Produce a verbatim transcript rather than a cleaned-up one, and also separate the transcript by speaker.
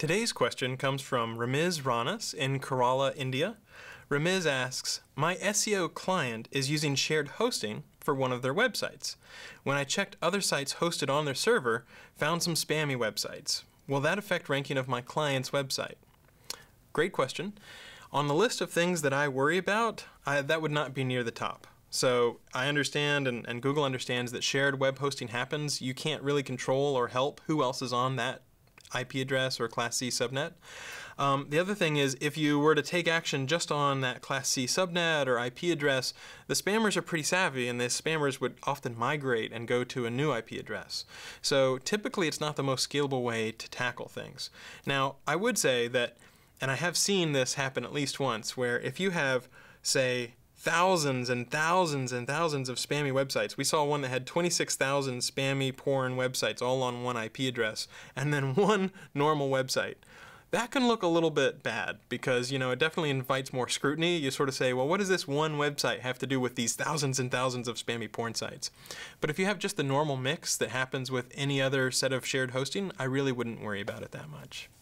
Speaker 1: Today's question comes from Remiz Rahnas in Kerala, India. Remiz asks, my S E O client is using shared hosting for one of their websites. When I checked other sites hosted on their server, found some spammy websites. Will that affect ranking of my client's website? Great question. On the list of things that I worry about, I, that would not be near the top. So I understand, and, and Google understands, that shared web hosting happens. You can't really control or help who else is on that I P address or Class C subnet. Um, the other thing is, if you were to take action just on that Class C subnet or I P address, the spammers are pretty savvy, and the spammers would often migrate and go to a new I P address. So typically it's not the most scalable way to tackle things. Now, I would say that, and I have seen this happen at least once, where if you have, say, thousands and thousands and thousands of spammy websites. We saw one that had twenty-six thousand spammy porn websites all on one I P address, and then one normal website. That can look a little bit bad because, you know, it definitely invites more scrutiny. You sort of say, well, what does this one website have to do with these thousands and thousands of spammy porn sites? But if you have just the normal mix that happens with any other set of shared hosting, I really wouldn't worry about it that much.